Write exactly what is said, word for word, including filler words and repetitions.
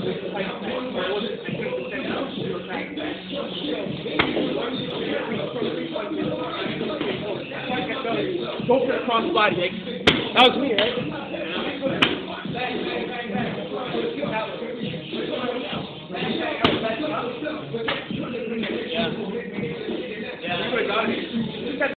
Go for the crossbody, Nick. That was me, right?